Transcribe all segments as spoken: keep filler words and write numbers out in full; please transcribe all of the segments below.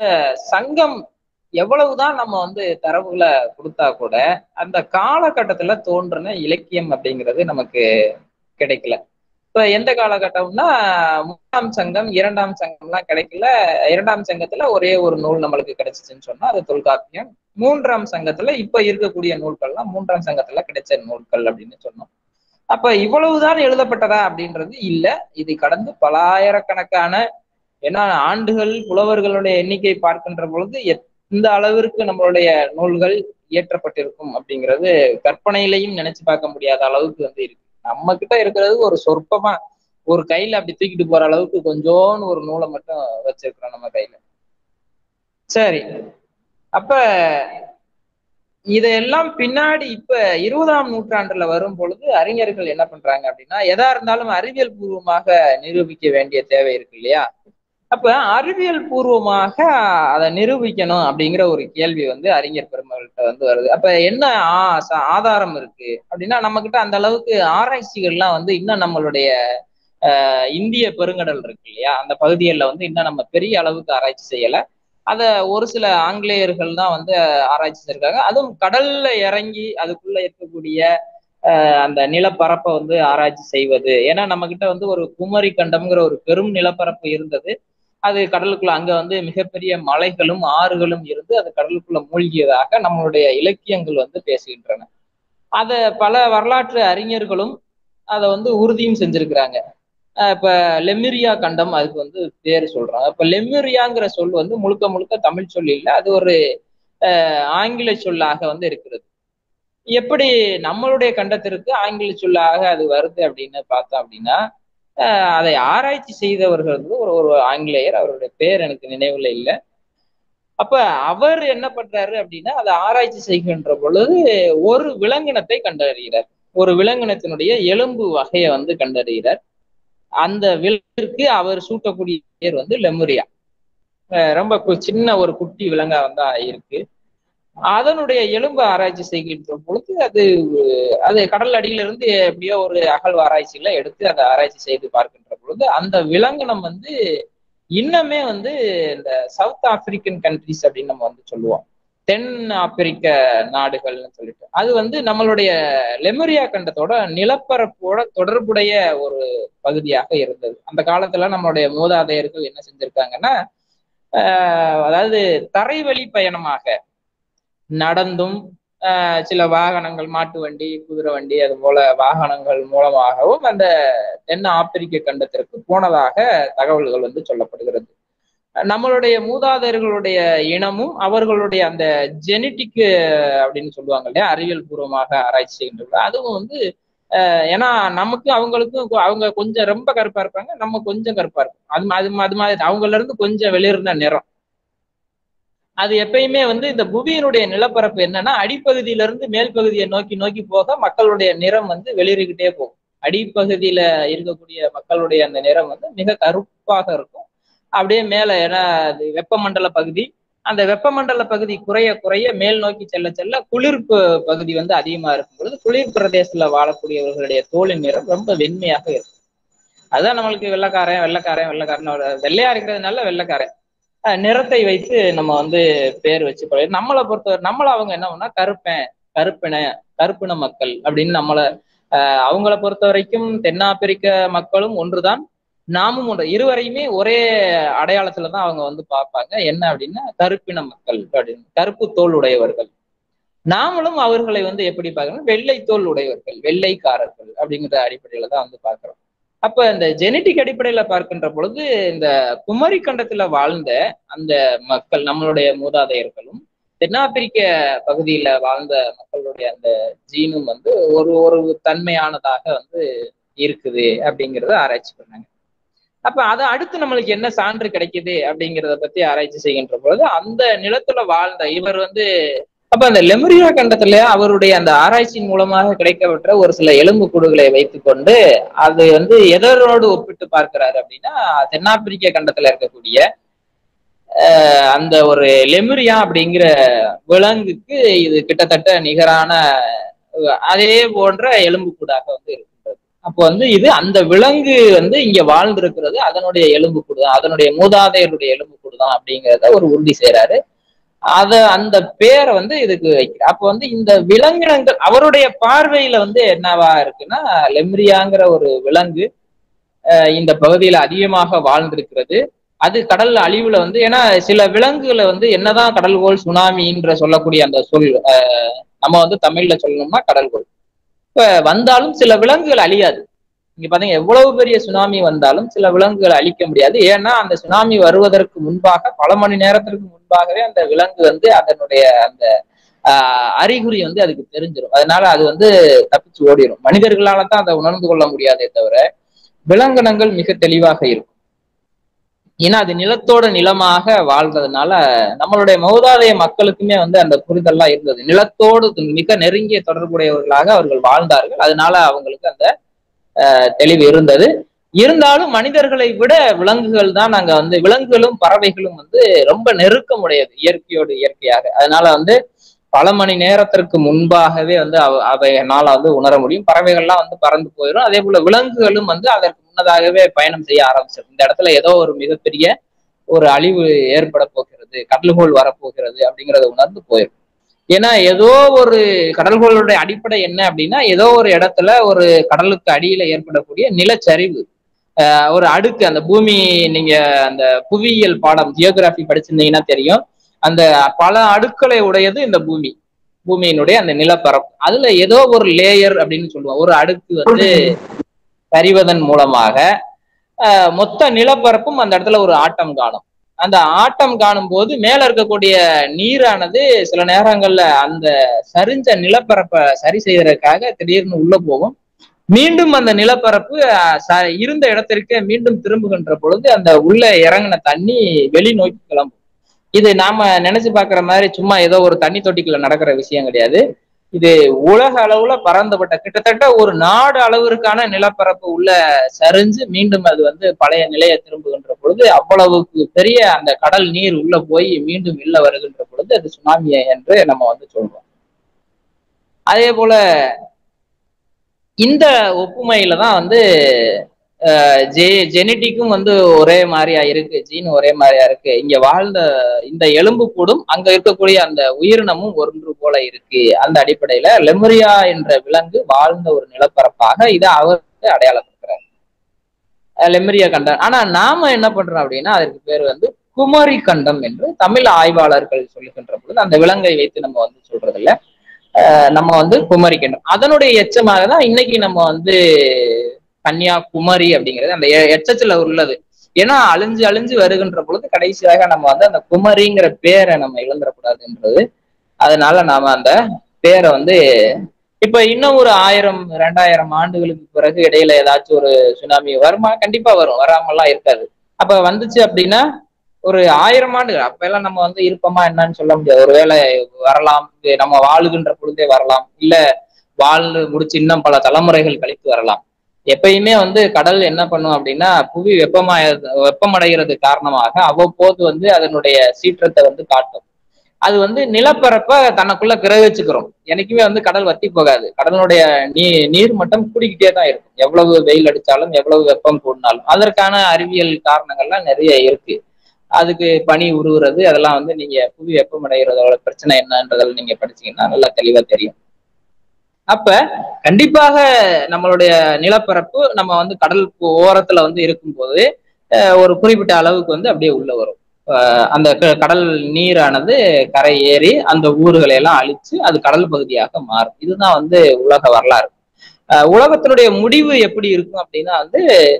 சங்கம் எவ்வளவுதான் நம்ம வந்து தரவுகளை கொடுத்தா கூட அந்த காலகட்டத்துல தோன்றின இலக்கியம் அப்படிங்கிறது நமக்கு கிடைக்கல. இப்ப எந்த காலகட்டம்னா மூன்றாம் சங்கம் இரண்டாம் சங்கம்லாம் கிடைக்கல. இரண்டாம் சங்கத்துல ஒரே ஒரு நூல் நம்மளுக்கு கிடைச்சிச்சுன்னு சொன்னா அது தொல்காப்பியம். மூன்றாம் சங்கத்துல இப்ப இருக்கக்கூடிய நூல்கள்லாம் மூன்றாம் சங்கத்துல கிடைச்ச நூல்கள் அப்படின்னு சொன்னோம். அப்ப இவ்வளவுதான் எழுதப்பட்டதா அப்படின்றது இல்ல. இது கடந்து பலாயிரக்கணக்கான ஏன்னா ஆண்டுகள் புலவர்களுடைய எண்ணிக்கை பார்க்கின்ற பொழுது எந்த அளவிற்கு நம்மளுடைய நூல்கள் இயற்றப்பட்டிருக்கும் அப்படிங்கிறது கற்பனையிலையும் நினைச்சு பார்க்க முடியாத அளவுக்கு வந்து இருக்கு. நம்ம கிட்ட இருக்கிறது ஒரு சொற்பமா ஒரு கையில அப்படி தூக்கிட்டு போற அளவுக்கு கொஞ்சோன்னு ஒரு நூலை மட்டும் வச்சிருக்கிறோம் நம்ம கையில. சரி, அப்ப இதையெல்லாம் பின்னாடி இப்ப இருபதாம் நூற்றாண்டுல வரும் பொழுது அறிஞர்கள் என்ன பண்றாங்க அப்படின்னா எதா இருந்தாலும் அறிவியல் பூர்வமாக நிரூபிக்க வேண்டிய தேவை இருக்கு இல்லையா? அப்ப அறிவியல் பூர்வமாக அதை நிரூபிக்கணும் அப்படிங்கிற ஒரு கேள்வி வந்து அறிஞர் பெருமகள்கிட்ட வந்து வருது. அப்ப என்ன ஆதாரம் இருக்கு அப்படின்னா நம்ம கிட்ட அந்த அளவுக்கு ஆராய்ச்சிகள்லாம் வந்து இன்னும் நம்மளுடைய அஹ் இந்திய பெருங்கடல் இருக்கு இல்லையா, அந்த பகுதிகளில் வந்து இன்னும் நம்ம பெரிய அளவுக்கு ஆராய்ச்சி செய்யலை. அதை ஒரு சில ஆங்கிலேயர்கள் தான் வந்து ஆராய்ச்சி செஞ்சிருக்காங்க. அதுவும் கடல்ல இறங்கி அதுக்குள்ள இருக்கக்கூடிய அஹ் அந்த நிலப்பரப்பை வந்து ஆராய்ச்சி செய்வது. ஏன்னா நம்ம கிட்ட வந்து ஒரு குமரி கண்டம்ங்கிற ஒரு பெரும் நிலப்பரப்பு இருந்தது. அது கடலுக்குள்ள அங்க வந்து மிகப்பெரிய மலைகளும் ஆறுகளும் இருந்து அது கடலுக்குள்ள மூழ்கியதாக நம்மளுடைய இலக்கியங்கள் வந்து பேசுகின்றன. அத பல வரலாற்று அறிஞர்களும் அதை வந்து உறுதியும் செஞ்சிருக்கிறாங்க. இப்ப லெமிரியா கண்டம் அதுக்கு வந்து பேர் சொல்றாங்க. இப்ப லெமிரியாங்கிற சொல் வந்து முழுக்க முழுக்க தமிழ் சொல் இல்லை, அது ஒரு அஹ் ஆங்கில சொல்லாக வந்து இருக்கிறது. எப்படி நம்மளுடைய கண்டத்திற்கு ஆங்கில சொல்லாக அது வருது அப்படின்னு பார்த்தோம் அப்படின்னா அதை ஆராய்ச்சி செய்தவர்கள் வந்து ஒரு ஒரு ஆங்கிலேயர், அவருடைய பேர் எனக்கு நினைவுல இல்லை. அப்ப அவர் என்ன பண்றாரு அப்படின்னா அதை ஆராய்ச்சி செய்கின்ற பொழுது ஒரு விலங்கினத்தை கண்டறிகிறார். ஒரு விலங்கினத்தினுடைய எலும்பு வகையை வந்து கண்டறிகிறார். அந்த விலங்கிற்கு அவர் சூட்டக்கூடிய பேர் வந்து லெமுரியா. ரொம்ப சின்ன ஒரு குட்டி விலங்கா வந்தா இருக்கு. அதனுடைய எலும்பு ஆராய்ச்சி செய்கின்ற பொழுது அது அது கடல் அடியிலிருந்து எப்படியோ ஒரு அகழ்வு ஆராய்ச்சியில எடுத்து அதை ஆராய்ச்சி செய்து பார்க்கின்ற பொழுது அந்த விலங்கினம் வந்து இன்னமே வந்து இந்த சவுத் ஆப்பிரிக்கன் கண்ட்ரிஸ் அப்படின்னு நம்ம வந்து சொல்லுவோம், தென் ஆப்பிரிக்க நாடுகள்னு சொல்லிட்டு, அது வந்து நம்மளுடைய லெமுரியா கண்டத்தோட நிலப்பரப்போட தொடர்புடைய ஒரு பகுதியாக இருந்தது. அந்த காலத்துல நம்மளுடைய மூதாதையர்கள் என்ன செஞ்சிருக்காங்கன்னா ஆஹ் அதாவது தரைவழி பயணமாக நடந்தும் ஆஹ் சில வாகனங்கள், மாட்டு வண்டி, குதிரை வண்டி, அது போல வாகனங்கள் மூலமாகவும் அந்த தென் ஆப்பிரிக்க கண்டத்திற்கு போனதாக தகவல்கள் வந்து சொல்லப்படுகிறது. நம்மளுடைய மூதாதையர்களுடைய இனமும் அவர்களுடைய அந்த ஜெனட்டிக் அப்படின்னு சொல்லுவாங்க இல்லையா, அறிவியல் பூர்வமாக ஆராய்ச்சி செய்கின்றது, அதுவும் வந்து அஹ் ஏன்னா நமக்கு அவங்களுக்கும் அவங்க கொஞ்சம் ரொம்ப கருப்பா இருப்பாங்க, நம்ம கொஞ்சம் கருப்பா இருப்போம். அது அது அது மாதிரி அவங்கள இருந்து கொஞ்சம் வெளியிருந்த நிறம். அது எப்பயுமே வந்து இந்த புவியினுடைய நிலப்பரப்பு என்னன்னா அடிப்பகுதியில இருந்து மேல் பகுதியை நோக்கி நோக்கி போக மக்களுடைய நிறம் வந்து வெளியிட்டுக்கிட்டே போகும். அடிப்பகுதியில இருக்கக்கூடிய மக்களுடைய அந்த நிறம் வந்து மிக கருப்பாக இருக்கும். அப்படியே மேல ஏன்னா அது வெப்பமண்டல பகுதி, அந்த வெப்பமண்டல பகுதி குறைய குறைய மேல் நோக்கி செல்ல செல்ல குளிர்ப்பு பகுதி வந்து அதிகமா இருக்கும் பொழுது குளிர் பிரதேசத்துல வாழக்கூடியவர்களுடைய தோலின் நிறம் ரொம்ப வெண்மையாக இருக்கும். அதுதான் நம்மளுக்கு வெள்ளைக்காரன் வெள்ளைக்காரன் வெள்ளைக்காரன் வெள்ளையா இருக்கிறதுனால வெள்ளைக்காரன் நிறத்தை வைத்து நம்ம வந்து பேர் வச்சு பழைய நம்மளை பொறுத்தவரை நம்மள அவங்க என்ன பண்ணா கருப்பன், கருப்பின கருப்பின மக்கள் அப்படின்னு நம்மளை அஹ் அவங்கள பொறுத்த வரைக்கும் தென்னாப்பிரிக்க மக்களும் ஒன்றுதான், நாமும் ஒன்று. இருவரையுமே ஒரே அடையாளத்துலதான் அவங்க வந்து பார்ப்பாங்க. என்ன அப்படின்னா கருப்பின மக்கள் அப்படின்னு, கருப்பு தோல் உடையவர்கள். நாமளும் அவர்களை வந்து எப்படி பார்க்கணும், வெள்ளை தோல் உடையவர்கள், வெள்ளைக்காரர்கள் அப்படிங்கிற அடிப்படையில தான் வந்து பார்க்கிறோம். அப்ப இந்த ஜெனட்டிக் அடிப்படையில பார்க்கின்ற பொழுது இந்த குமரி கண்டத்துல வாழ்ந்த அந்த மக்கள் நம்மளுடைய மூதாதையர்களும் தென்னாப்பிரிக்க பகுதியில வாழ்ந்த மக்களுடைய அந்த ஜீனும் வந்து ஒரு ஒரு தன்மையானதாக வந்து இருக்குது அப்படிங்கிறத ஆராய்ச்சி பண்ணாங்க. அப்ப அதை அடுத்து நம்மளுக்கு என்ன சான்று கிடைக்குது அப்படிங்கிறத பத்தி ஆராய்ச்சி செய்கின்ற பொழுது அந்த நிலத்துல வாழ்ந்த இவர் வந்து அப்ப அந்த லெமுரியா கண்டத்துல அவருடைய அந்த ஆராய்ச்சியின் மூலமாக கிடைக்கப்பெற்ற ஒரு சில எலும்பு கூடுகளை வைத்துக்கொண்டு அது வந்து எதனோடு ஒப்பிட்டு பார்க்கிறாரு அப்படின்னா தென்னாப்பிரிக்க கண்டத்துல இருக்கக்கூடிய அஹ் அந்த ஒரு லெமுரியா அப்படிங்கிற விலங்குக்கு இது கிட்டத்தட்ட நிகரான அதே போன்ற எலும்பு கூடாக வந்து இருக்கின்றது. அப்போ வந்து இது அந்த விலங்கு வந்து இங்க வாழ்ந்திருக்கிறது அதனுடைய எலும்பு கூடுதான், அதனுடைய மூதாதையருடைய எலும்பு கூடுதான் அப்படிங்கிறத ஒரு உறுதி செய்யறாரு. அத அந்த பேரை வந்து இதுக்கு வைக்கிறார். அப்போ வந்து இந்த விலங்கினங்கள் அவருடைய பார்வையில வந்து என்னவா இருக்குன்னா, லெம்ரியாங்கிற ஒரு விலங்கு இந்த பகுதியில அதிகமாக வாழ்ந்திருக்கிறது. அது கடல் அழிவுல வந்து, ஏன்னா சில விலங்குகளை வந்து என்னதான் கடல்கோள் சுனாமின்ற சொல்லக்கூடிய அந்த சொல் அஹ் நம்ம வந்து தமிழ்ல சொல்லணும்னா கடல்கோள் இப்ப வந்தாலும் சில விலங்குகள் அழியாது. இங்க பாத்தீங்க எவ்வளவு பெரிய சுனாமி வந்தாலும் சில விலங்குகளை அழிக்க முடியாது. ஏன்னா அந்த சுனாமி வருவதற்கு முன்பாக பல மணி நேரத்திற்கு முன்பாகவே அந்த விலங்கு வந்து அதனுடைய அந்த ஆஹ் அறிகுறி வந்து அதுக்கு தெரிஞ்சிடும். அதனால அது வந்து தப்பிச்சு ஓடிடும். மனிதர்களால தான் அதை உணர்ந்து கொள்ள முடியாதே தவிர விலங்கினங்கள் மிக தெளிவாக இருக்கும். ஏன்னா அது நிலத்தோட நிலமாக வாழ்றதுனால நம்மளுடைய மூதாதைய மக்களுக்குமே வந்து அந்த புரிதல்லாம் இருந்தது. நிலத்தோடு மிக நெருங்கிய தொடர்புடையவர்களாக அவர்கள் வாழ்ந்தார்கள். அதனால அவங்களுக்கு அந்த அஹ் தெளிவு இருந்தது. இருந்தாலும் மனிதர்களை விட விலங்குகள் தான் நாங்க வந்து விலங்குகளும் பறவைகளும் வந்து ரொம்ப நெருக்கமுடையது இயற்கையோடு இயற்கையாக. அதனால வந்து பல மணி நேரத்திற்கு முன்பாகவே வந்து அவ அவைனால வந்து உணர முடியும். பறவைகள்லாம் வந்து பறந்து போயிடும். அதே போல விலங்குகளும் வந்து அதற்கு முன்னதாகவே பயணம் செய்ய ஆரம்பிச்சிடும். இந்த இடத்துல ஏதோ ஒரு மிகப்பெரிய ஒரு அழிவு ஏற்பட போகிறது, கடல்கோள் வரப்போகிறது அப்படிங்கிறத உணர்ந்து போயிடும். ஏன்னா ஏதோ ஒரு கடல்களுடைய அடிப்படை என்ன அப்படின்னா, ஏதோ ஒரு இடத்துல ஒரு கடலுக்கு அடியில ஏற்படக்கூடிய நிலச்சரிவு, ஆஹ் ஒரு அடுக்கு, அந்த பூமி, நீங்க அந்த புவியியல் பாடம் ஜியோகிராபி படிச்சிருந்தீங்கன்னா தெரியும், அந்த பல அடுக்களை உடையது இந்த பூமி, பூமியினுடைய அந்த நிலப்பரப்பு. அதுல ஏதோ ஒரு லேயர் அப்படின்னு சொல்லுவோம், ஒரு அடுக்கு வந்து சரிவதன் மூலமாக ஆஹ் மொத்த நிலப்பரப்பும் அந்த இடத்துல ஒரு ஆட்டம் காணும். அந்த ஆட்டம் காணும் போது மேல இருக்கக்கூடிய நீரானது சில நேரங்கள்ல அந்த சரிஞ்ச நிலப்பரப்பை சரி செய்யறதுக்காக திடீர்னு உள்ள போகும். மீண்டும் அந்த நிலப்பரப்பு இருந்த இடத்திற்கு மீண்டும் திரும்புகின்ற பொழுது அந்த உள்ள இறங்கின தண்ணி வெளி நோக்கி கிளம்பும். இது நாம நினைச்சு பாக்குற மாதிரி சும்மா ஏதோ ஒரு தண்ணி தொட்டிக்குள்ள நடக்கிற விஷயம் கிடையாது. இது உலக அளவுல பறந்துபட்ட கிட்டத்தட்ட ஒரு நாடு அளவிற்கான நிலப்பரப்பு உள்ள சரிஞ்சு மீண்டும் அது வந்து பழைய நிலையை திரும்புகின்ற பொழுது அவ்வளவுக்கு பெரிய அந்த கடல் நீர் உள்ள போய் மீண்டும் வெளில வருகின்ற பொழுது அது சுனாமி என்று நம்ம வந்து சொல்றோம். அதே போல இந்த ஒப்புமையில தான் வந்து ஜெ ஜெனட்டிக்கும் வந்து ஒரே மாதிரியா இருக்கு, ஜீன் ஒரே மாதிரியா இருக்கு, இங்க வாழ்ந்த இந்த எலும்பு கூடும் அங்க இருக்கக்கூடிய அந்த உயிரினமும் ஒன்று போல இருக்கு. அந்த அடிப்படையில லெமுரியா என்ற விலங்கு வாழ்ந்த ஒரு நிலப்பரப்பாக இதை அவருக்கு அடையாளப்படுத்துறாரு, லெமுரியா கண்டம். ஆனா நாம என்ன பண்றோம் அப்படின்னா அதற்கு பேர் வந்து குமரி கண்டம் என்று தமிழ் ஆய்வாளர்கள் சொல்லுகின்ற பொழுது அந்த விலங்கை வைத்து நம்ம வந்து சொல்றது இல்லை, நம்ம வந்து குமரி கண்டம். அதனுடைய எச்சமாக தான் இன்னைக்கு நம்ம வந்து கன்னியாகுமரி அப்படிங்கிறது அந்த எச்சத்துல உள்ளது. ஏன்னா அழிஞ்சு அழிஞ்சு வருகின்ற பொழுது கடைசியாக நம்ம வந்து அந்த குமரிங்கிற பேரை நம்ம இழந்துடக்கூடாதுன்றது, அதனால நாம அந்த பேரை வந்து இப்ப இன்னும் ஒரு ஆயிரம் ரெண்டாயிரம் ஆண்டுகளுக்கு பிறகு இடையில ஏதாச்சும் ஒரு சுனாமி வருமா? கண்டிப்பா வரும், வராமலாம் இருக்காது. அப்ப வந்துச்சு அப்படின்னா ஒரு ஆயிரம் ஆண்டுகள் அப்ப எல்லாம் நம்ம வந்து இருப்போமா என்னன்னு சொல்ல முடியாது. ஒருவேளை வரலாம், நம்ம வாழுகின்ற பொழுதே வரலாம், இல்ல வாழ்ந்து முடிச்சு இன்னும் பல தலைமுறைகள் கழித்து வரலாம். எப்பயுமே வந்து கடல் என்ன பண்ணும் அப்படின்னா புவி வெப்பமாய வெப்பமடைகிறது காரணமாக அவ்வப்போது வந்து அதனுடைய சீற்றத்தை வந்து காட்டும். அது வந்து நிலப்பரப்ப தனக்குள்ள கிரகிச்சுக்கிறோம். என்னைக்குமே வந்து கடல் வத்தி போகாது. கடலுடைய நீ நீர் மட்டம் கூடிக்கிட்டே தான் இருக்கும், எவ்வளவு வெயில் அடிச்சாலும் எவ்வளவு வெப்பம் கூடினாலும். அதற்கான அறிவியல் காரணங்கள்லாம் நிறைய இருக்கு. அதுக்கு பனி உருகுறது அதெல்லாம் வந்து நீங்க புவி வெப்பமடைகிறதோட பிரச்சனை என்னன்றதில் நீங்க படிச்சீங்கன்னா நல்லா தெளிவா தெரியும். அப்ப கண்டிப்பாக நம்மளுடைய நிலப்பரப்பு நம்ம வந்து கடல் ஓரத்துல வந்து இருக்கும்போது ஒரு குறிப்பிட்ட அளவுக்கு வந்து அப்படியே உள்ள வரும். அந்த கடல் நீரானது கரை ஏறி அந்த ஊர்களை எல்லாம் அழிச்சு அது கடல் பகுதியாக மாறும். இதுதான் வந்து உலக வரலாறு. உலகத்தினுடைய முடிவு எப்படி இருக்கும் அப்படின்னா வந்து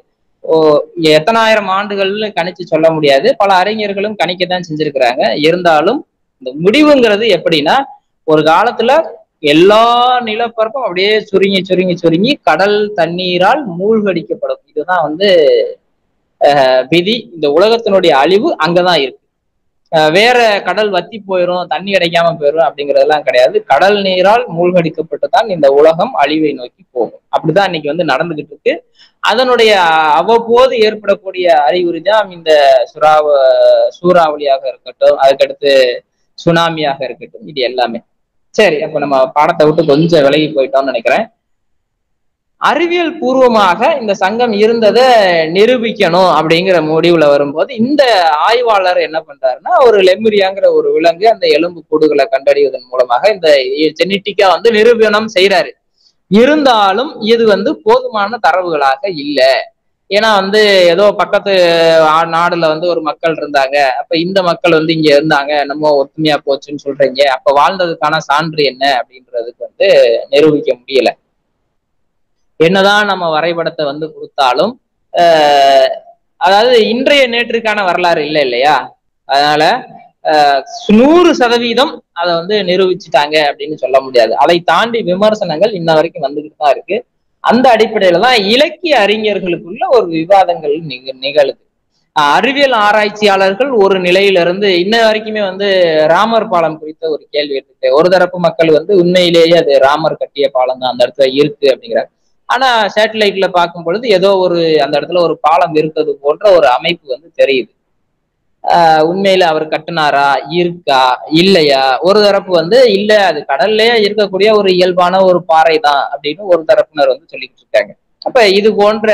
எத்தனாயிரம் ஆண்டுகள்னு கணிச்சு சொல்ல முடியாது. பல அறிஞர்களும் கணிக்கத்தான் செஞ்சிருக்கிறாங்க. இருந்தாலும் இந்த முடிவுங்கிறது எப்படின்னா ஒரு காலத்துல எல்லா நிலப்பரப்பும் அப்படியே சுருங்கி சுருங்கி சுருங்கி கடல் தண்ணீரால் மூழ்கடிக்கப்படும். இதுதான் வந்து அஹ் விதி. இந்த உலகத்தினுடைய அழிவு அங்கதான் இருக்கு. வேற கடல் வத்தி போயிடும், தண்ணி கிடைக்காம போயிடும் அப்படிங்கிறதெல்லாம் கிடையாது. கடல் நீரால் மூழ்கடிக்கப்பட்டுதான் இந்த உலகம் அழிவை நோக்கி போகும். அப்படிதான் இன்னைக்கு வந்து நடந்துகிட்டு இருக்கு. அதனுடைய அவ்வப்போது ஏற்படக்கூடிய அறிகுறி தான் இந்த சுறாவ சூறாவளியாக இருக்கட்டும், அதுக்கடுத்து சுனாமியாக இருக்கட்டும், இது எல்லாமே. சரி, அப்ப நம்ம பாடத்தை விட்டு கொஞ்சம் விலகி போயிட்டோம்னு நினைக்கிறேன். அறிவியல் பூர்வமாக இந்த சங்கம் இருந்ததை நிரூபிக்கணும் அப்படிங்கிற முடிவுல வரும்போது இந்த ஆய்வாளர் என்ன பண்றாருன்னா, ஒரு லெமுரியாங்கிற ஒரு விலங்கு அந்த எலும்பு கூடுகளை கண்டறிவதன் மூலமாக இந்த ஜெனட்டிக்கா வந்து நிரூபணம் செய்யறாரு. இருந்தாலும் இது வந்து போதுமான தரவுகளாக இல்லை. ஏன்னா வந்து ஏதோ பக்கத்து நாடுல வந்து ஒரு மக்கள் இருந்தாங்க, அப்ப இந்த மக்கள் வந்து இங்க இருந்தாங்க, நம்ம ஒத்துமையா போச்சுன்னு சொல்றீங்க, அப்ப வாழ்ந்ததுக்கான சான்று என்ன அப்படின்றதுக்கு வந்து நிரூபிக்க முடியல. என்னதான் நம்ம வரைபடத்தை வந்து கொடுத்தாலும் அஹ் அதாவது இன்றைய நேற்றுக்கான வரலாறு இல்லை இல்லையா? அதனால அஹ் நூறு சதவீதம் அதை வந்து நிரூபிச்சுட்டாங்க அப்படின்னு சொல்ல முடியாது. அதை தாண்டி விமர்சனங்கள் இன்ன வரைக்கும் வந்துகிட்டு தான் இருக்கு. அந்த அடிப்படையில தான் இலக்கிய அறிஞர்களுக்குள்ள ஒரு விவாதங்கள் நிக நிகழுது. அறிவியல் ஆராய்ச்சியாளர்கள் ஒரு நிலையிலிருந்து இன்ன வரைக்குமே வந்து ராமர் பாலம் குறித்த ஒரு கேள்வி இருக்கு. ஒரு தரப்பு மக்கள் வந்து உண்மையிலேயே அது ராமர் கட்டிய பாலம் தான் அந்த இடத்துல இருக்கு அப்படிங்கிறாங்க. ஆனா சேட்டலைட்ல பார்க்கும் பொழுது ஏதோ ஒரு அந்த இடத்துல ஒரு பாலம் இருக்கிறது போன்ற ஒரு அமைப்பு வந்து தெரியுது. ஆஹ் உண்மையில அவர் கட்டுனாரா, இருக்கா, இல்லையா? ஒரு தரப்பு வந்து இல்ல, அது கடல்லயே இருக்கக்கூடிய ஒரு இயல்பான ஒரு பாறை தான் அப்படின்னு ஒரு தரப்பினர் வந்து சொல்லிட்டு இருக்காங்க. அப்ப இது போன்ற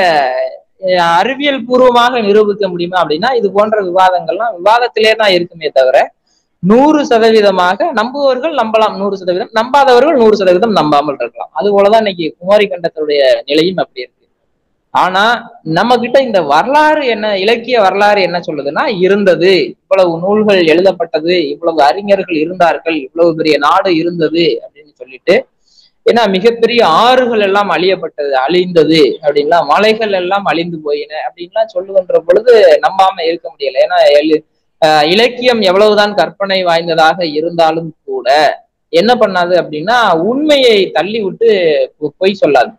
அறிவியல் பூர்வமாக நிரூபிக்க முடியுமா அப்படின்னா, இது போன்ற விவாதங்கள்லாம் விவாதத்திலே தான் இருக்குமே தவிர நூறு சதவீதமாக நம்புவர்கள் நம்பலாம், நூறு சதவீதம் நம்பாதவர்கள் நூறு சதவீதம் நம்பாமல் இருக்கலாம். அது போலதான் இன்னைக்கு குமாரி கண்டத்துடைய நிலையும் அப்படி இருக்கு. ஆனா நம்ம கிட்ட இந்த வரலாறு என்ன, இலக்கிய வரலாறு என்ன சொல்லுதுன்னா, இருந்தது, இவ்வளவு நூல்கள் எழுதப்பட்டது, இவ்வளவு அறிஞர்கள் இருந்தார்கள், இவ்வளவு பெரிய நாடு இருந்தது அப்படின்னு சொல்லிட்டு, ஏன்னா மிகப்பெரிய ஆறுகள் எல்லாம் அழியப்பட்டது, அழிந்தது அப்படின்லாம், மலைகள் எல்லாம் அழிந்து போயின அப்படின்லாம் சொல்லுகின்ற பொழுது நம்பாம இருக்க முடியல. ஏன்னா எழு அஹ் இலக்கியம் எவ்வளவுதான் கற்பனை வாய்ந்ததாக இருந்தாலும் கூட என்ன பண்ணாது அப்படின்னா, உண்மையை தள்ளி விட்டு பொய் சொல்லாது.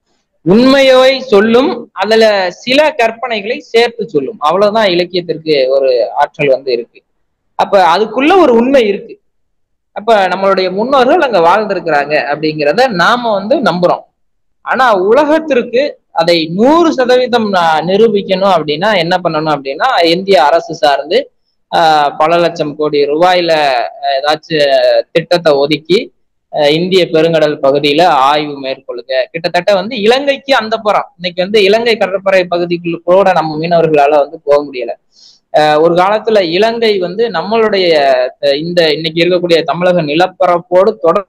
உண்மையை சொல்லும், அதுல சில கற்பனைகளை சேர்த்து சொல்லும். அவ்வளவுதான் இலக்கியத்திற்கு ஒரு ஆற்றல் வந்து இருக்கு. அப்ப அதுக்குள்ள ஒரு உண்மை இருக்கு. அப்ப நம்மளுடைய முன்னோர்கள் அங்க வாழ்ந்திருக்கிறாங்க அப்படிங்கிறத நாம வந்து நம்புறோம். ஆனா உலகத்திற்கு அதை நூறு சதவீதம் நிரூபிக்கணும் அப்படின்னா என்ன பண்ணணும் அப்படின்னா, இந்திய அரசு சார்ந்து ஆஹ் பல லட்சம் கோடி ரூபாயில ஏதாச்சும் திட்டத்தை ஒதுக்கி இந்திய பெருங்கடல் பகுதியில ஆய்வு மேற்கொள்ளுங்க. கிட்டத்தட்ட வந்து இலங்கைக்கு அந்த புறம் இன்னைக்கு வந்து இலங்கை கடற்படை பகுதிக்குள்ள கூட நம்ம மீனவர்களால வந்து போக முடியல. அஹ் ஒரு காலத்துல இலங்கை வந்து நம்மளுடைய இந்த இன்னைக்கு இருக்கக்கூடிய தமிழக நிலப்பரப்போடு தொடர்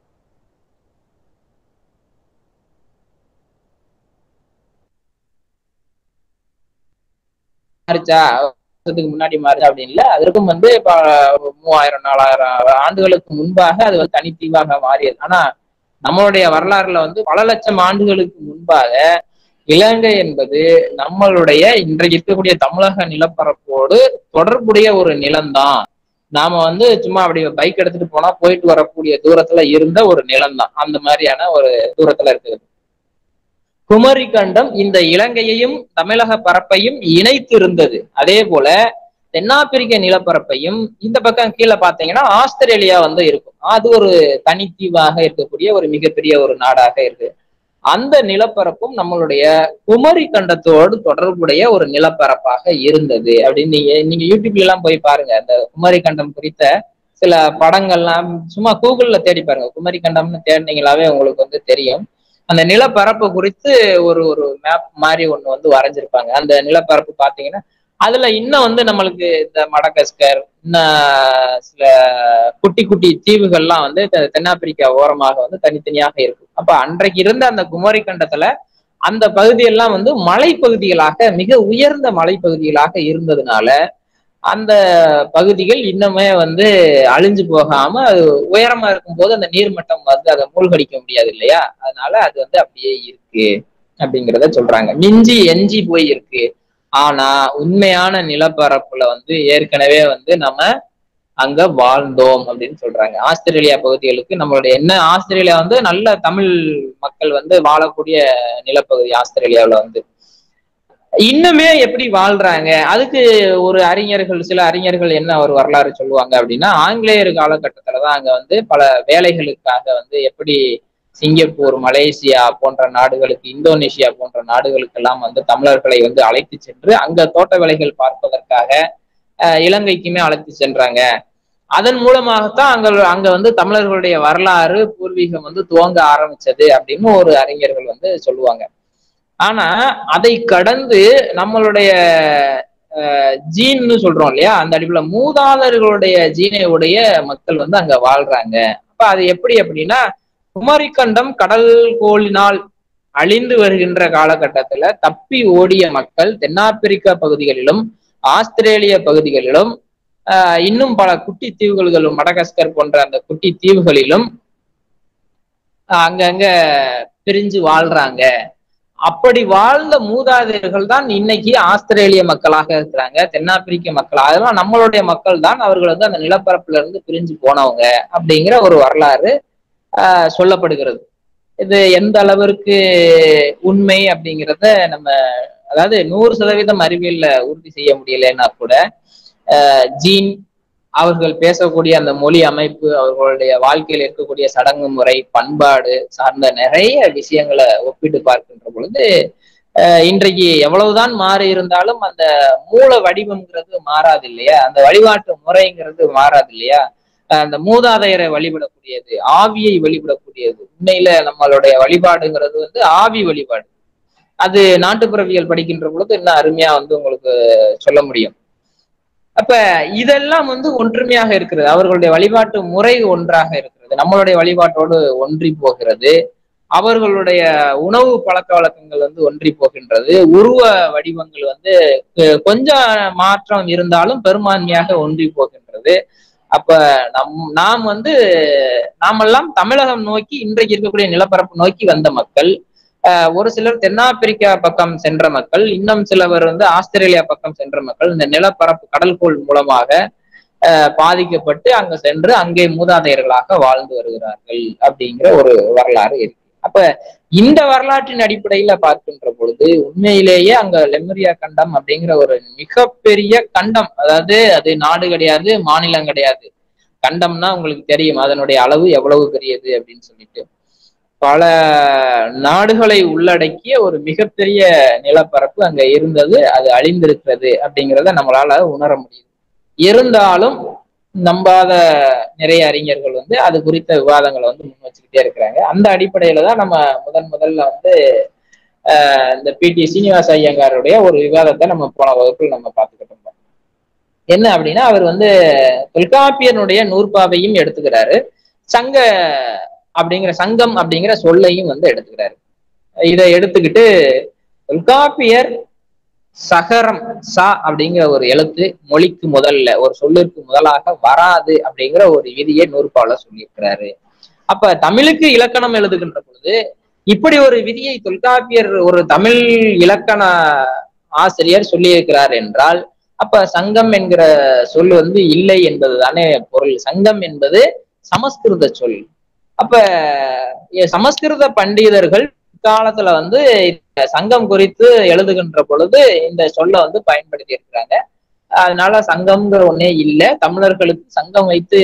மாறிச்சா, முன்னாடி மாறுது அப்படின்னு இல்லை, அதற்கும் வந்து இப்ப மூவாயிரம் நாலாயிரம் ஆண்டுகளுக்கு முன்பாக அது வந்து தனித்தீவாக மாறியது. ஆனா நம்மளுடைய வரலாறுல வந்து பல லட்சம் ஆண்டுகளுக்கு முன்பாக இலங்கை என்பது நம்மளுடைய இன்றைக்கு இருக்கக்கூடிய தமிழக நிலப்பரப்போடு தொடர்புடைய ஒரு நிலம்தான். நாம வந்து சும்மா அப்படி பைக் எடுத்துட்டு போனா போயிட்டு வரக்கூடிய தூரத்துல இருந்த ஒரு நிலம்தான். அந்த மாதிரியான ஒரு தூரத்துல இருக்குது. குமரி கண்டம் இந்த இலங்கையையும் தமிழக பரப்பையும் இணைத்து இருந்தது. அதே போல தென்னாப்பிரிக்க நிலப்பரப்பையும் இந்த பக்கம் கீழே பார்த்தீங்கன்னா ஆஸ்திரேலியா வந்து இருக்கும். அது ஒரு தனித்தீவாக இருக்கக்கூடிய ஒரு மிகப்பெரிய ஒரு நாடாக இருக்கு. அந்த நிலப்பரப்பும் நம்மளுடைய குமரி கண்டத்தோடு தொடர்புடைய ஒரு நிலப்பரப்பாக இருந்தது அப்படின்னு நீங்க நீங்க யூடியூப்ல எல்லாம் போய் பாருங்க. அந்த குமரி கண்டம் குறித்த சில படங்கள்லாம் சும்மா கூகுள்ல தேடி பாருங்க. குமரி கண்டம்னு தேடினீங்களாவே உங்களுக்கு வந்து தெரியும். அந்த நிலப்பரப்பு குறித்து ஒரு ஒரு மேப் மாதிரி ஒண்ணு வந்து வரைஞ்சிருப்பாங்க. அந்த நிலப்பரப்பு பாத்தீங்கன்னா அதுல இன்னும் வந்து நம்மளுக்கு இந்த மடகஸ்கர், இன்னும் சில குட்டி குட்டி தீவுகள்லாம் வந்து தென்னாப்பிரிக்கா ஓரமாக வந்து தனித்தனியாக இருக்கும். அப்ப அன்றைக்கு இருந்த அந்த குமரி கண்டத்துல அந்த பகுதியெல்லாம் வந்து மலைப்பகுதிகளாக, மிக உயர்ந்த மலைப்பகுதிகளாக இருந்ததுனால அந்த பகுதிகள் இன்னுமே வந்து அழிஞ்சு போகாம அது உயரமா இருக்கும் போது அந்த நீர்மட்டம் வந்து அதை மூழ்கடிக்க முடியாது இல்லையா? அதனால அது வந்து அப்படியே இருக்கு அப்படிங்கிறத சொல்றாங்க. மிஞ்சி எஞ்சி போய் இருக்கு. ஆனா உண்மையான நிலப்பரப்புல வந்து ஏற்கனவே வந்து நம்ம அங்க வாழ்ந்தோம் அப்படின்னு சொல்றாங்க. ஆஸ்திரேலியா பகுதிகளுக்கு நம்மளுடைய என்ன, ஆஸ்திரேலியா வந்து நல்ல தமிழ் மக்கள் வந்து வாழக்கூடிய நிலப்பகுதி. ஆஸ்திரேலியாவில் வந்து இன்னுமே எப்படி வாழ்றாங்க, அதுக்கு ஒரு அறிஞர்கள், சில அறிஞர்கள் என்ன ஒரு வரலாறு சொல்லுவாங்க அப்படின்னா, ஆங்கிலேயர் காலகட்டத்துலதான் அங்க வந்து பல வேலைகளுக்காக வந்து எப்படி சிங்கப்பூர், மலேசியா போன்ற நாடுகளுக்கு, இந்தோனேஷியா போன்ற நாடுகளுக்கு எல்லாம் வந்து தமிழர்களை வந்து அழைத்து சென்று அங்க தோட்ட வேலைகள் பார்ப்பதற்காக அஹ் இலங்கைக்குமே அழைத்து சென்றாங்க. அதன் மூலமாகத்தான் அங்க அங்க வந்து தமிழர்களுடைய வரலாறு பூர்வீகம் வந்து துவங்க ஆரம்பிச்சது அப்படின்னு ஒரு அறிஞர்கள் வந்து சொல்லுவாங்க. ஆனா அதை கடந்து நம்மளுடைய ஜீன்னு சொல்றோம் இல்லையா, அந்த அடிப்படையில மூதாதர்களுடைய ஜீனை உடைய மக்கள் வந்து அங்க வாழ்றாங்க. அப்ப அது எப்படி அப்படின்னா, குமரிக்கண்டம் கடல் கோளினால் அழிந்து வருகின்ற காலகட்டத்துல தப்பி ஓடிய மக்கள் தென்னாப்பிரிக்கா பகுதிகளிலும் ஆஸ்திரேலிய பகுதிகளிலும் ஆஹ் இன்னும் பல குட்டி தீவுகளிலும் மடகஸ்கர் போன்ற அந்த குட்டி தீவுகளிலும் அங்கங்க பிரிஞ்சு வாழ்றாங்க. அப்படி வாழ்ந்த மூதாதையர்கள் தான் இன்னைக்கு ஆஸ்திரேலிய மக்களாக இருக்கிறாங்க, தென்னாப்பிரிக்க மக்கள். அதெல்லாம் நம்மளுடைய மக்கள் தான். அவர்கள் வந்து அந்த நிலப்பரப்புல இருந்து பிரிஞ்சு போனவங்க அப்படிங்கிற ஒரு வரலாறு ஆஹ் சொல்லப்படுகிறது. இது எந்த அளவிற்கு உண்மை அப்படிங்கிறத நம்ம, அதாவது நூறு சதவீதம் அறிவியல்ல உறுதி செய்ய முடியலைன்னா கூட அஹ் ஜீன், அவர்கள் பேசக்கூடிய அந்த மொழி அமைப்பு, அவர்களுடைய வாழ்க்கையில் இருக்கக்கூடிய சடங்கு முறை, பண்பாடு சார்ந்த நிறைய விஷயங்களை ஒப்பிட்டு பார்க்கின்ற பொழுது அஹ் இன்றைக்கு எவ்வளவுதான் மாறி இருந்தாலும் அந்த மூல வடிவம்ங்கிறது மாறாது இல்லையா, அந்த வழிபாட்டு முறைங்கிறது மாறாது இல்லையா. அந்த மூதாதையரை வழிபடக்கூடியது, ஆவியை வழிபடக்கூடியது. உண்மையில நம்மளுடைய வழிபாடுங்கிறது வந்து ஆவி வழிபாடு. அது நாட்டுப்புறவியல் படிக்கின்ற பொழுது இன்னும் அருமையா வந்து உங்களுக்கு சொல்ல முடியும். அப்ப இதெல்லாம் வந்து ஒற்றுமையாக இருக்கிறது, அவர்களுடைய வழிபாட்டு முறை ஒன்றாக இருக்கிறது, நம்மளுடைய வழிபாட்டோடு ஒன்றி போகிறது. அவர்களுடைய உணவு பழக்க வழக்கங்கள் வந்து ஒன்றி போகின்றது. உருவ வடிவங்கள் வந்து கொஞ்சம் மாற்றம் இருந்தாலும் பெரும்பான்மையாக ஒன்றி போகின்றது. அப்ப நம் நாம் வந்து நாமெல்லாம் தமிழகம் நோக்கி, இன்றைக்கு இருக்கக்கூடிய நிலப்பரப்பு நோக்கி வந்த மக்கள். அஹ் ஒரு சிலர் தென்னாப்பிரிக்கா பக்கம் சென்ற மக்கள், இன்னும் சிலவர் வந்து ஆஸ்திரேலியா பக்கம் சென்ற மக்கள். இந்த நிலப்பரப்பு கடல்கோள் மூலமாக அஹ் பாதிக்கப்பட்டு அங்க சென்று அங்கே மூதாதையர்களாக வாழ்ந்து வருகிறார்கள் அப்படிங்கிற ஒரு வரலாறு இருக்கு. அப்ப இந்த வரலாற்றின் அடிப்படையில பார்க்கின்ற பொழுது உண்மையிலேயே அங்க லெமுரியா கண்டம் அப்படிங்கிற ஒரு மிகப்பெரிய கண்டம், அதாவது அது நாடு கிடையாது, மாநிலம் கிடையாது, கண்டம்னா உங்களுக்கு தெரியும் அதனுடைய அளவு எவ்வளவு பெரியது அப்படின்னு சொல்லிட்டு. பல நாடுகளை உள்ளடக்கிய ஒரு மிகப்பெரிய நிலப்பரப்பு அங்க இருந்தது, அது அழிந்திருக்கிறது அப்படிங்கிறத நம்மளால உணர முடியுது. இருந்தாலும் நம்பாத நிறைய அறிஞர்கள் வந்து அது குறித்த விவாதங்களை வந்து முன் வச்சுக்கிட்டே இருக்கிறாங்க. அந்த அடிப்படையில தான் நம்ம முதன் முதல்ல வந்து ஆஹ் இந்த பி டி சீனிவாச ஐயங்காருடைய ஒரு விவாதத்தை நம்ம போன வகுப்பில் நம்ம பார்த்துக்கிட்டு இருந்தோம். என்ன அப்படின்னா, அவர் வந்து தொல்காப்பியனுடைய நூற்பாவையும் எடுத்துக்கிறாரு, சங்க அப்படிங்கிற சங்கம் அப்படிங்கிற சொல்லையும் வந்து எடுத்துக்கிறாரு. இதை எடுத்துக்கிட்டு தொல்காப்பியர் சகரம் சா அப்படிங்கிற ஒரு எழுத்து மொழிக்கு முதல்ல ஒரு சொல்லிற்கு முதலாக வராது அப்படிங்கிற ஒரு விதியை நூற்பால சொல்லியிருக்கிறாரு. அப்ப தமிழுக்கு இலக்கணம் எழுதுகின்ற பொழுது இப்படி ஒரு விதியை தொல்காப்பியர் ஒரு தமிழ் இலக்கண ஆசிரியர் சொல்லியிருக்கிறார் என்றால் அப்ப சங்கம் என்கிற சொல் வந்து இல்லை என்பது தானே பொருள். சங்கம் என்பது சமஸ்கிருத சொல். அப்ப சமஸ்கிருத பண்டிதர்கள் காலத்துல வந்து சங்கம் குறித்து எழுதுகின்ற பொழுது இந்த சொல்ல வந்து பயன்படுத்தி இருக்கிறாங்க. அதனால சங்கம்ங்கிற ஒன்னே இல்லை, தமிழர்களுக்கு சங்கம் வைத்து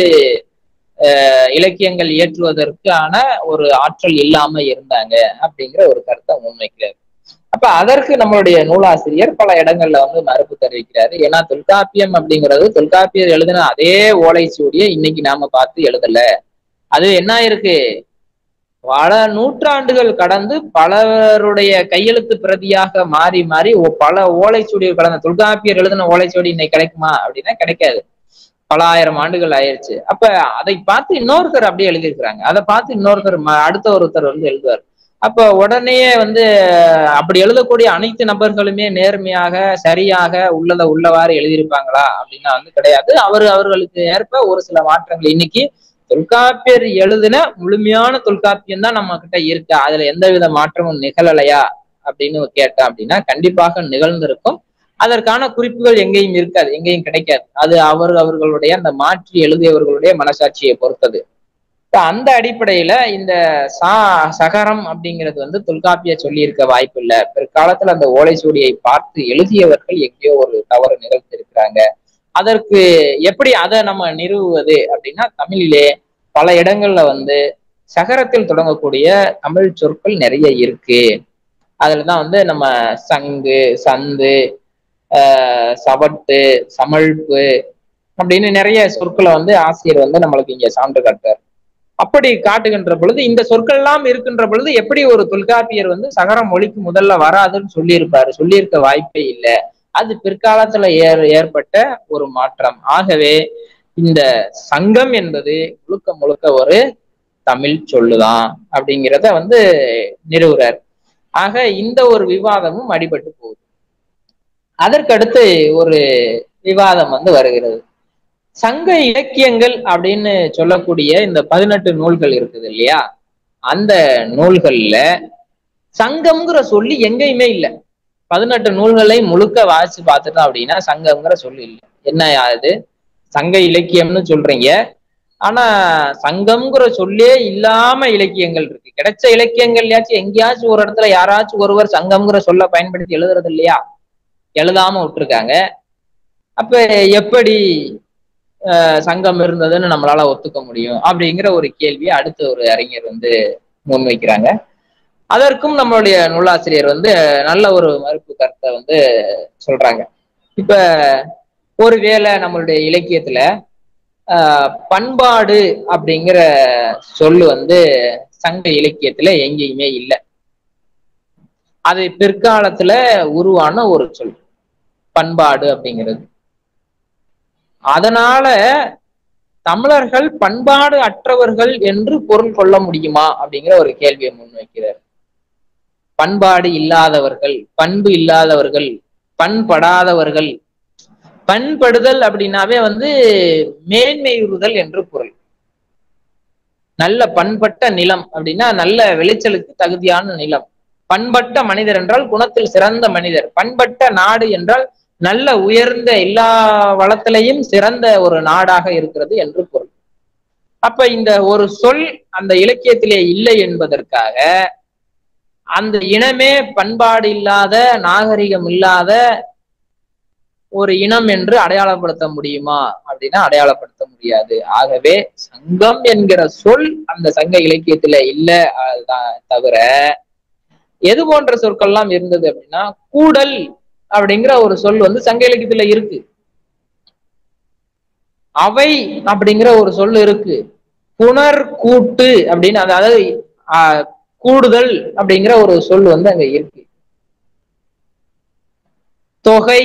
அஹ் இலக்கியங்கள் இயற்றுவதற்கான ஒரு ஆற்றல் இல்லாம இருந்தாங்க அப்படிங்கிற ஒரு கருத்தை முன்வைக்கிறார். அப்ப அதற்கு நம்மளுடைய நூலாசிரியர் பல இடங்கள்ல வந்து மறுப்பு தெரிவிக்கிறாரு. ஏன்னா தொல்காப்பியம் அப்படிங்கிறது தொல்காப்பியர் எழுதின அதே ஓலைச்சுவடியை இன்னைக்கு நாம பார்த்து எழுதல, அது என்ன இருக்கு, பல நூற்றாண்டுகள் கடந்து பலருடைய கையெழுத்து பிரதியாக மாறி மாறி பல ஓலைச்சுவடிகள் கடந்த தொல்காப்பியர் எழுதின ஓலைச்சுவடி இன்னைக்கு கிடைக்குமா அப்படின்னா கிடைக்காது, பல ஆயிரம் ஆண்டுகள் ஆயிடுச்சு. அப்ப அதை பார்த்து இன்னொருத்தர் அப்படியே எழுதியிருக்கிறாங்க, அதை பார்த்து இன்னொருத்தர் அடுத்த ஒருத்தர் வந்து எழுதுவார். அப்ப உடனே வந்து அப்படி எழுதக்கூடிய அனைத்து நபர்களுமே நேர்மையாக சரியாக உள்ளதை உள்ளவாறு எழுதியிருப்பாங்களா அப்படின்னா வந்து கிடையாது. அவர் அவர்களுக்கு ஏற்ப ஒரு சில மாற்றங்கள். இன்னைக்கு தொல்காப்பியர் எழுதின முழுமையான தொல்காப்பியம் தான் நம்ம கிட்ட இருக்கு, அதுல எந்த வித மாற்றமும் நிகழலையா அப்படின்னு கேட்டேன் அப்படின்னா கண்டிப்பாக நிகழ்ந்திருக்கும். அதற்கான குறிப்புகள் எங்கேயும் இருக்காது, எங்கேயும் கிடைக்காது. அது அவர் அவர்களுடைய அந்த மாற்றி எழுதியவர்களுடைய மனசாட்சியை பொறுத்தது. அந்த அடிப்படையில இந்த சா சகரம் அப்படிங்கிறது வந்து தொல்காப்பிய சொல்லி இருக்க வாய்ப்பு இல்லை. பிற்காலத்துல அந்த ஓலைச்சுவடியை பார்த்து எழுதியவர்கள் எங்கேயோ ஒரு தவறு நிகழ்த்திருக்கிறாங்க. அதற்கு எப்படி அதை நம்ம நிறுவுவது அப்படின்னா, தமிழிலே பல இடங்கள்ல வந்து சகரத்தில் தொடங்கக்கூடிய தமிழ் சொற்கள் நிறைய இருக்கு. அதுலதான் வந்து நம்ம சங்கு, சந்து, ஆஹ் சவட்டு, சமழ்ப்பு அப்படின்னு நிறைய சொற்களை வந்து ஆசிரியர் வந்து நம்மளுக்கு இங்க சான்று காட்டுறார். அப்படி காட்டுகின்ற பொழுது இந்த சொற்கள் எல்லாம் இருக்கின்ற பொழுது எப்படி ஒரு தொல்காப்பியர் வந்து சகர மொழிக்கு முதல்ல வராதுன்னு சொல்லியிருப்பாரு? சொல்லியிருக்க வாய்ப்பே இல்லை. அது பிற்காலத்துல ஏற் ஏற்பட்ட ஒரு மாற்றம். ஆகவே இந்த சங்கம் என்பது முழுக்க முழுக்க ஒரு தமிழ் சொல்லுதான் அப்படிங்கிறத வந்து நிறுவுறார். ஆக இந்த ஒரு விவாதமும் அடிபட்டு போகுது. அதற்கடுத்து ஒரு விவாதம் வந்து வருகிறது. சங்க இலக்கியங்கள் அப்படின்னு சொல்லக்கூடிய இந்த பதினெட்டு நூல்கள் இருக்குது இல்லையா, அந்த நூல்கள்ல சங்கம்ங்கிற சொல்லி எங்கேயுமே இல்லை. பதினெட்டு நூல்களை முழுக்க வாசிச்சு பார்த்துட்டோம் அப்படின்னா சங்கம்ங்கிற சொல்லி இல்லை. என்ன அது சங்க இலக்கியம்னு சொல்றீங்க, ஆனா சங்கம்ங்கிற சொல்லே இல்லாம இலக்கியங்கள் இருக்கு. கிடைச்ச இலக்கியங்கள்யாச்சும் எங்கேயாச்சும் ஒரு இடத்துல யாராச்சும் ஒருவர் சங்கம்ங்கிற சொல்ல பயன்படுத்தி எழுதுறது இல்லையா? எழுதாம விட்டுருக்காங்க. அப்ப எப்படி அஹ் சங்கம் இருந்ததுன்னு நம்மளால ஒத்துக்க முடியும் அப்படிங்கிற ஒரு கேள்வியை அடுத்த ஒரு அறிஞர் வந்து முன்வைக்கிறாங்க. அதற்கும் நம்மளுடைய நூலாசிரியர் வந்து நல்ல ஒரு மறுப்பு கருத்தை வந்து சொல்றாங்க. இப்ப ஒருவேளை நம்மளுடைய இலக்கியத்துல ஆஹ் பண்பாடு அப்படிங்கிற சொல்லு வந்து சங்க இலக்கியத்துல எங்கேயுமே இல்லை. அது பிற்காலத்துல உருவான ஒரு சொல் பண்பாடு அப்படிங்கிறது. அதனால தமிழர்கள் பண்பாடு அற்றவர்கள் என்று பொருள் கொள்ள முடியுமா அப்படிங்கிற ஒரு கேள்வியை முன்வைக்கிறார். பண்பாடு இல்லாதவர்கள், பண்பு இல்லாதவர்கள், பண்படாதவர்கள். பண்படுதல் அப்படின்னாவே வந்து மேன்மையுறுதல் என்று பொருள். நல்ல பண்பட்ட நிலம் அப்படின்னா நல்ல விளைச்சலுக்கு தகுதியான நிலம். பண்பட்ட மனிதர் என்றால் குணத்தில் சிறந்த மனிதர். பண்பட்ட நாடு என்றால் நல்ல உயர்ந்த எல்லா வளத்திலையும் சிறந்த ஒரு நாடாக இருக்கிறது என்று பொருள். அப்ப இந்த ஒரு சொல் அந்த இலக்கியத்திலே இல்லை என்பதற்காக அந்த இனமே பண்பாடு இல்லாத நாகரிகம் இல்லாத ஒரு இனம் என்று அடையாளப்படுத்த முடியுமா அப்படின்னா அடையாளப்படுத்த முடியாது. ஆகவே சங்கம் என்கிற சொல் அந்த சங்க இலக்கியத்துல இல்லை தவிர எது போன்ற சொற்கள்லாம் இருந்தது அப்படின்னா கூடல் அப்படிங்கிற ஒரு சொல் வந்து சங்க இலக்கியத்துல இருக்கு. அவை அப்படிங்கிற ஒரு சொல் இருக்கு. புனர் கூட்டு அப்படின்னு அதாவது ஆஹ் கூடுதல் அப்படிங்கிற ஒரு சொல் வந்து அங்க இருக்கு. தொகை,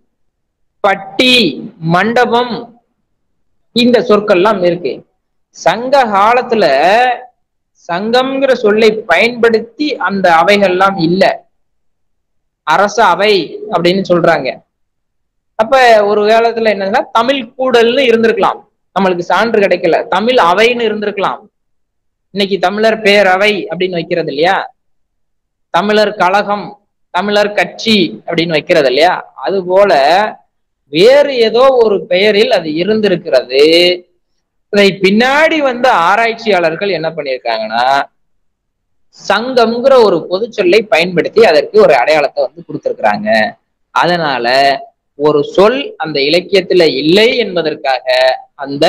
பட்டி, மண்டபம் இந்த சொற்கள்லாம் இருக்கு. சங்க காலத்துல சங்கம்ங்கிற சொல்லை பயன்படுத்தி அந்த அவைகள்லாம் இல்லை. அரச அவை அப்படின்னு சொல்றாங்க. அப்ப ஒரு காலத்துல என்னன்னா தமிழ் கூடல்னு இருந்திருக்கலாம், நம்மளுக்கு சான்று கிடைக்கல. தமிழ் அவைன்னு இருந்திருக்கலாம். இன்னைக்கு தமிழர் பேரவை அப்படின்னு வைக்கிறது இல்லையா, தமிழர் கழகம், தமிழர் கட்சி அப்படின்னு வைக்கிறது இல்லையா, அது போல வேறு ஏதோ ஒரு பெயரில் அது இருந்திருக்கிறது. இதை பின்னாடி வந்த ஆராய்ச்சியாளர்கள் என்ன பண்ணியிருக்காங்கன்னா சங்கம்ங்கிற ஒரு பொது சொல்லை பயன்படுத்தி அதற்கு ஒரு அடையாளத்தை வந்து கொடுத்திருக்கிறாங்க. அதனால ஒரு சொல் அந்த இலக்கியத்துல இல்லை என்பதற்காக அந்த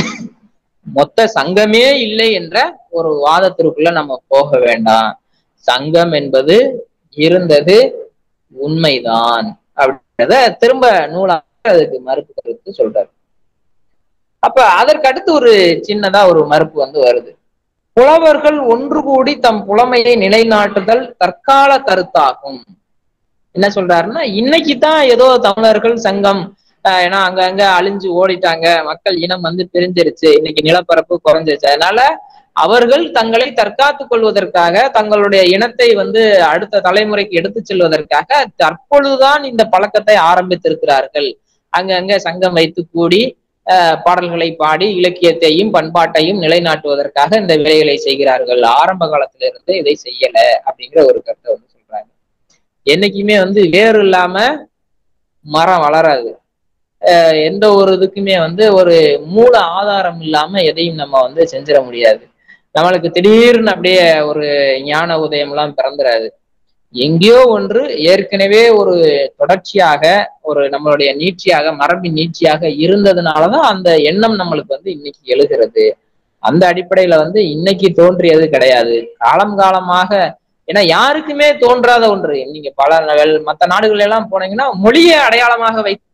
மொத்த சங்கமே இல்லை என்ற ஒரு வாதத்திற்குள்ள நம்ம போக வேண்டாம். சங்கம் என்பது இருந்தது, உண்மைதான் அப்படின்றத திரும்ப நூலாக அதுக்கு மறுப்பு கருத்து சொல்றாரு. அப்ப அதற்கு அடுத்து ஒரு சின்னதா ஒரு மறுப்பு வந்து வருது. புலவர்கள் ஒன்று கூடி தம் புலமையை நிலைநாட்டுதல் தற்கால கருத்தாகும். என்ன சொல்றாருன்னா இன்னைக்குதான் ஏதோ தமிழர்கள் சங்கம் ஏன்னா அங்க அங்க அழிஞ்சு ஓடிட்டாங்க, மக்கள் இனம் வந்து பிரிஞ்சிருச்சு, இன்னைக்கு நிலப்பரப்பு குறைஞ்சிருச்சு, அதனால அவர்கள் தங்களை தற்காத்துக் கொள்வதற்காக தங்களுடைய இனத்தை வந்து அடுத்த தலைமுறைக்கு எடுத்து செல்வதற்காக தற்பொழுதுதான் இந்த பழக்கத்தை ஆரம்பித்திருக்கிறார்கள். அங்கங்க சங்கம் வைத்து கூடி அஹ் பாடல்களை பாடி இலக்கியத்தையும் பண்பாட்டையும் நிலைநாட்டுவதற்காக இந்த வேலைகளை செய்கிறார்கள். ஆரம்ப காலத்துல இருந்து இதை செய்யல அப்படிங்கிற ஒரு கருத்தை வந்து சொல்றாங்க. என்னைக்குமே வந்து வேறு இல்லாம மரம் வளராது. அஹ் எந்த ஒரு இதுக்குமே வந்து ஒரு மூல ஆதாரம் இல்லாம எதையும் நம்ம வந்து செஞ்சிட முடியாது. நம்மளுக்கு திடீர்னு அப்படியே ஒரு ஞான உதயம் எல்லாம் பிறந்துடாது. எங்கேயோ ஒன்று ஏற்கனவே ஒரு தொடர்ச்சியாக ஒரு நம்மளுடைய நீட்சியாக மரபின் நீட்சியாக இருந்ததுனாலதான் அந்த எண்ணம் நம்மளுக்கு வந்து இன்னைக்கு எழுகிறது. அந்த அடிப்படையில வந்து இன்னைக்கு தோன்றியது கிடையாது. காலம் காலமாக ஏன்னா யாருக்குமே தோன்றாத ஒன்று. நீங்க பல மற்ற நாடுகள் எல்லாம் போனீங்கன்னா மொழியை அடையாளமாக வைத்து